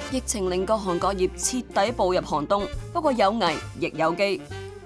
疫情令各行各業徹底步入寒冬，不過有危亦有機。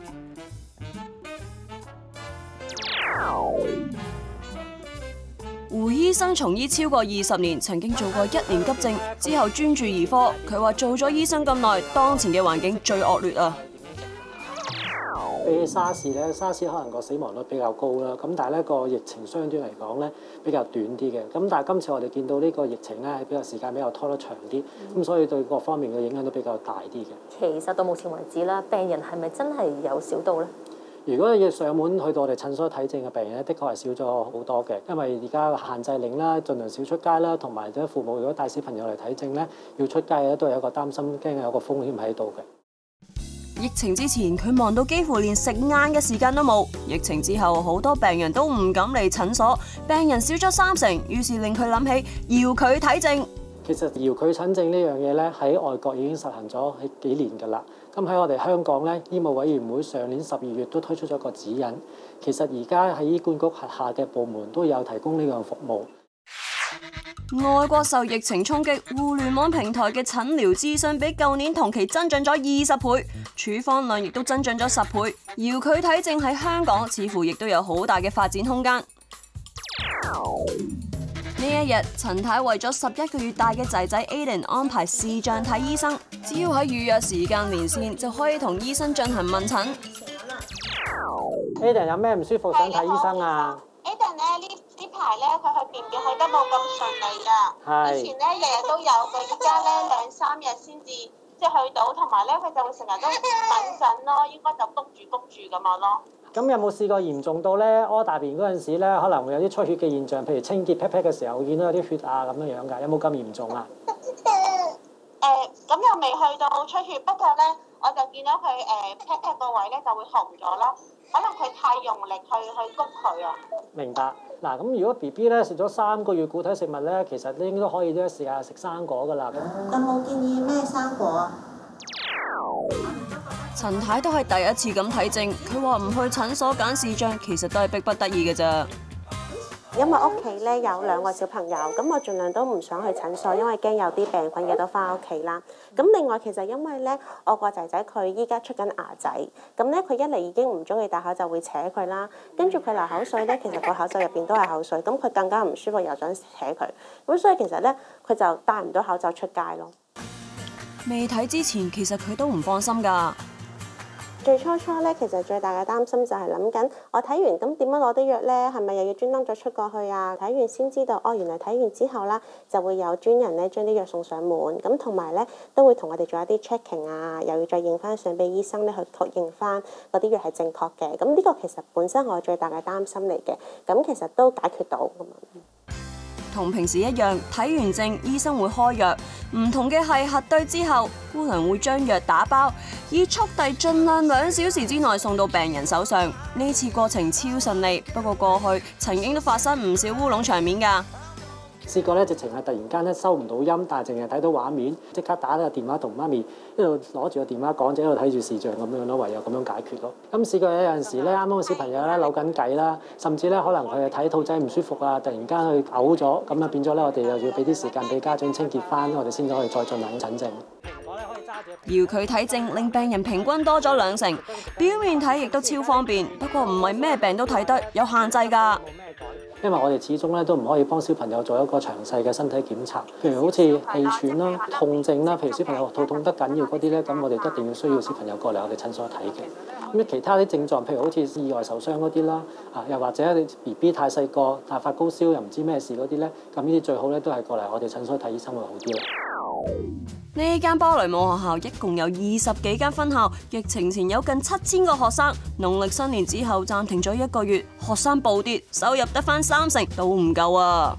胡醫生從醫超過20年，曾經做過1年急症，之後專注兒科。佢話做咗醫生咁耐，當前嘅環境最惡劣啊！ 比起沙士咧，沙士可能個死亡率比較高啦，咁但係咧個疫情相對嚟講咧比較短啲嘅，咁但係今次我哋見到呢個疫情咧係比較時間比較拖得長啲，咁所以對各方面嘅影響都比較大啲嘅。 其實到目前為止啦，病人係咪真係有少到咧？ 如果要上門去到我哋診所睇症嘅病人咧，的確係少咗好多嘅，因為而家限制令啦，盡量少出街啦，同埋啲父母如果帶小朋友嚟睇症咧，要出街咧都係有一個擔心，驚有個風險喺度嘅。 疫情之前，佢忙到幾乎連食晏嘅時間都冇。疫情之後，好多病人都唔敢嚟診所，病人少咗30%，於是令佢諗起遙距睇症。 其實遙距診症呢樣嘢咧，喺外國已經實行咗幾年㗎啦。咁喺我哋香港咧，醫務委員會上年12月都推出咗個指引。其實而家喺醫管局轄下嘅部門都有提供呢樣服務。 外國受疫情衝擊，互聯網平台嘅診療諮詢比舊年同期增長咗20倍，處方量亦都增長咗10倍。遙距睇症喺香港似乎亦都有好大嘅發展空間。呢一日，陳太為咗11個月大嘅仔仔 Aiden 安排視像睇醫生，只要喺預約時間連線就可以同醫生進行問診。 Aiden 有咩唔舒服想睇醫生啊 ？Aiden 咧呢排咧佢去便便去得冇咁順利啊！以前咧日日都有嘅，而家咧2-3日先至即係去到，同埋咧佢就會成日都等診咯，應該就谷住咁樣咯。 咁有冇試過嚴重到咧屙大便嗰陣時咧，可能會有啲出血嘅現象，譬如清潔 pat pat 嘅時候會見到有啲血啊咁樣樣㗎？有冇咁嚴重啊？ 咁又未去到出血，不過咧我就見到佢pat pat 個位咧就會紅咗咯，可能佢太用力去谷佢啊。明白。嗱，咁如果 BB 咧食咗3個月固體食物咧，其實應該可以呢時間食生果㗎啦。 有冇建議咩生果啊？ 陳太都係第一次咁睇症，佢話唔去診所揀視像，其實都係逼不得已嘅咋。 因為屋企咧有2個小朋友，咁我盡量都唔想去診所，因為驚有啲病菌入到翻屋企啦。咁另外其實因為咧，我個仔仔佢依家出緊牙仔，咁咧佢一嚟已經唔中意戴口罩，會扯佢啦。跟住佢流口水咧，其實個口罩入邊都係口水，咁佢更加唔舒服，又想扯佢。咁所以其實咧，佢就戴唔到口罩出街咯。 未睇之前，其實佢都唔放心㗎。 最初咧，其實最大嘅擔心就係諗緊，我睇完咁點樣攞啲藥咧？係咪又要專登再出過去啊？睇完先知道，哦，原來睇完之後啦，就會有專人咧將啲藥送上門，咁同埋咧都會同我哋做一啲 checking 啊，又要再影翻相俾醫生咧去確認翻嗰啲藥係正確嘅。咁呢個其實本身我最大嘅擔心嚟嘅，咁其實都解決到咁樣。 同平時一樣，睇完症醫生會開藥，唔同嘅係核對之後，姑娘會將藥打包，以速遞盡量2小時之內送到病人手上。呢次過程超順利，不過過去曾經都發生唔少烏龍場面㗎。 試過咧，直情係突然間咧收唔到音，但係淨係睇到畫面，即刻打個電話同媽咪一路攞住個電話講，一路睇住視像咁樣咯，唯有咁樣解決咯。咁試過有陣時咧，啱啱個小朋友咧扭緊計啦，甚至咧可能佢係睇肚仔唔舒服啊，突然間佢嘔咗，咁啊變咗咧，我哋又要俾啲時間俾家長清潔翻，我哋先可以再進行診症。 遙距睇症令病人平均多咗2成，表面睇亦都超方便，不過唔係咩病都睇得，有限制㗎。 因為我哋始終咧都唔可以幫小朋友做一個詳細嘅身體檢查，譬如好似氣喘啦、痛症啦，譬如小朋友肚痛得緊要嗰啲咧，咁我哋一定要需要小朋友過嚟我哋診所睇嘅。咁其他啲症狀，譬如好似意外受傷嗰啲啦，又或者你 BB 太細個，但發高燒又唔知咩事嗰啲咧，咁呢啲最好咧都係過嚟我哋診所睇醫生會好啲啦。 呢間芭蕾舞學校一共有20幾間分校，疫情前有近7000個學生，農曆新年之後暫停咗1個月，學生暴跌，收入得返3成都唔夠啊！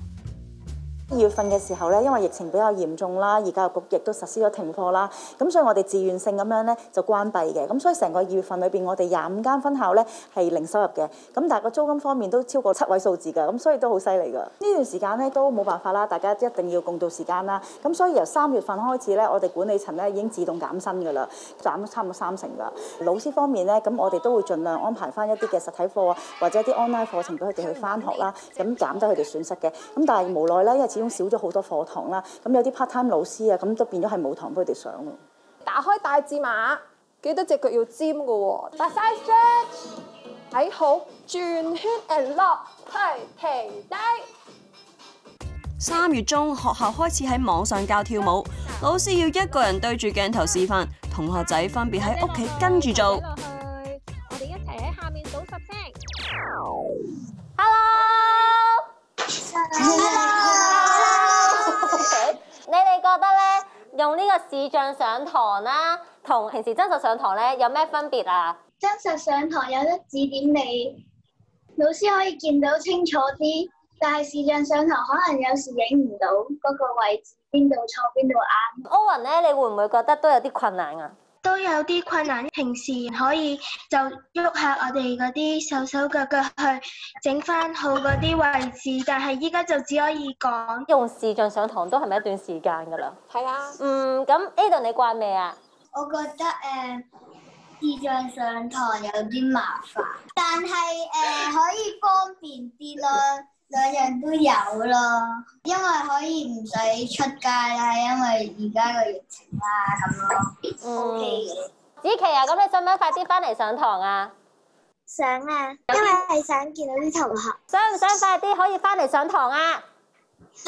2月份嘅時候咧，因為疫情比較嚴重啦，而教育局亦都實施咗停課啦，咁所以我哋自願性咁樣咧就關閉嘅，咁所以成個2月份裏邊，我哋25間分校咧係零收入嘅，咁但係個租金方面都超過7位數字㗎，咁所以都好犀利㗎。呢段時間咧都冇辦法啦，大家一定要共度時間啦，咁所以由3月份開始咧，我哋管理層咧已經自動減薪㗎啦，減咗差唔多3成㗎。老師方面咧，咁我哋都會盡量安排翻一啲嘅實體課啊，或者一啲 online 課程俾佢哋去翻學啦，咁減低佢哋損失嘅。咁但係無奈咧，因為始終少咗好多課堂啦。咁有啲 part time 老師啊，咁都變咗係冇堂俾佢哋上喎。 打開大字馬，記得隻腳要尖嘅喎。大 size stretch， 睇好，轉圈 and lock， 停低。 3月中，學校開始喺網上教跳舞，老師要一個人對住鏡頭示範，同學仔分別喺屋企跟住做。 我哋一齊喺下面數10聲。 你哋覺得咧，用呢個視像上堂啦，同平時真實上堂咧有咩分別啊？ 真實上堂有得指點你，老師可以見到清楚啲，但係視像上堂可能有時影唔到嗰個位置邊度錯邊度啱。 歐雲咧，你會唔會覺得都有啲困難啊？ 都有啲困難，平時可以就喐下我哋嗰啲手腳去整翻好嗰啲位置，但係依家就只可以講。 用視像上堂都係咪一段時間㗎啦？ 係啊。 咁 Aiden 你慣未啊？ 我覺得視像上堂有啲麻煩，但係可以方便啲咯。兩樣都有咯，因為可以唔使出街啦，因為而家個疫情啦咁咯。OK 嘅。 子琪啊，咁你想唔想快啲翻嚟上堂啊？ 想啊，因為係想見到啲同學。 想唔想快啲可以翻嚟上堂啊？ 想。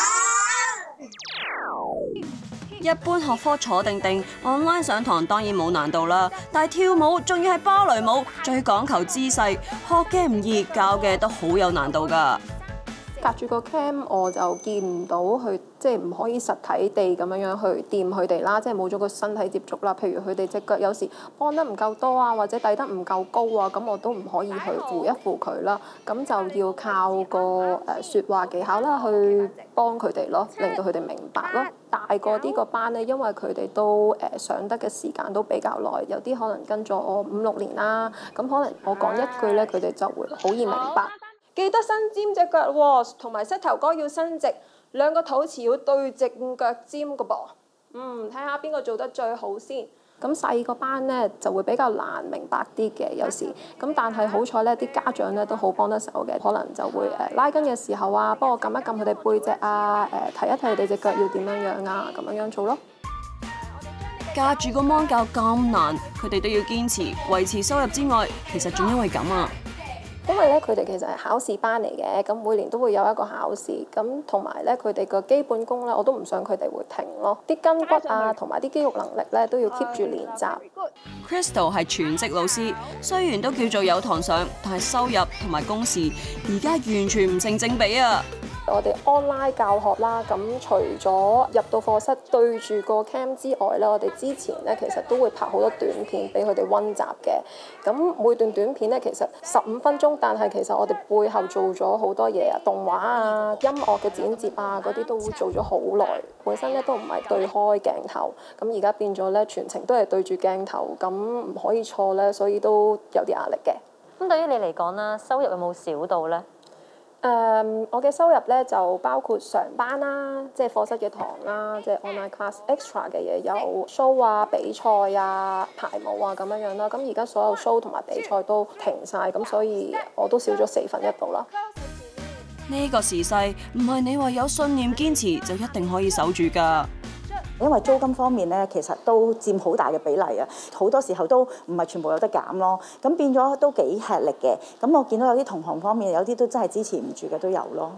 一般學科坐定定 ，online 上堂當然冇難度啦。但係跳舞仲要係芭蕾舞，最講求姿勢，學嘅唔易，教嘅都好有難度㗎。 隔住個 cam 我就見唔到佢，即係唔可以實體地咁樣去掂佢哋啦，即係冇咗個身體接觸啦。譬如佢哋隻腳有時幫得唔夠多啊，或者遞得唔夠高啊，咁我都唔可以去扶一扶佢啦。咁就要靠個説話技巧啦，去幫佢哋咯，令到佢哋明白咯。大個啲個班咧，因為佢哋都上得嘅時間都比較耐，有啲可能跟咗我5-6年啦，咁可能我講一句咧，佢哋就會好易明白。 記得伸尖隻腳喎，同埋膝頭哥要伸直，兩個肚臍要對正腳尖嘅噃。睇下邊個做得最好先。咁細個班咧就會比較難明白啲嘅，有時。咁但係好彩咧，啲家長咧都好幫得手嘅，可能就會拉筋嘅時候啊，幫我撳一撳佢哋背脊啊，提一提佢哋隻腳要點樣啊，咁樣做咯。 架住個芒教咁難，佢哋都要堅持維持收入之外，其實仲因為咁啊。 因為咧，佢哋其實係考試班嚟嘅，咁每年都會有一個考試，咁同埋咧，佢哋個基本功咧，我都唔想佢哋會停咯。啲筋骨啊，同埋啲肌肉能力咧，都要 keep 住練習。 Crystal 係全職老師，雖然都叫做有堂上，但係收入同埋工時而家完全唔成正比啊！ 我哋 online 教學啦，咁除咗入到課室對住個 cam 之外咧，我哋之前咧其實都會拍好多短片俾佢哋溫習嘅。咁每段短片咧其實15分鐘，但係其實我哋背後做咗好多嘢啊，動畫啊、音樂嘅剪接啊嗰啲都會做咗好耐。本身咧都唔係對開鏡頭，咁而家變咗咧全程都係對住鏡頭，咁唔可以錯咧，所以都有啲壓力嘅。 咁對於你嚟講啦，收入有冇少到咧？ 我嘅收入咧就包括上班啦，即係課室嘅堂啦，即係 online class extra 嘅嘢，有 show 啊、比賽啊、排舞啊咁樣啦。咁而家所有 show 同埋比賽都停晒，咁所以我都少咗1/4度啦。 呢個時勢唔係你話有信念堅持就一定可以守住㗎。 因為租金方面咧，其實都佔好大嘅比例啊，好多時候都唔係全部有得減咯，咁變咗都幾吃力嘅。咁我見到有啲同行方面有啲都真係支持唔住嘅都有咯。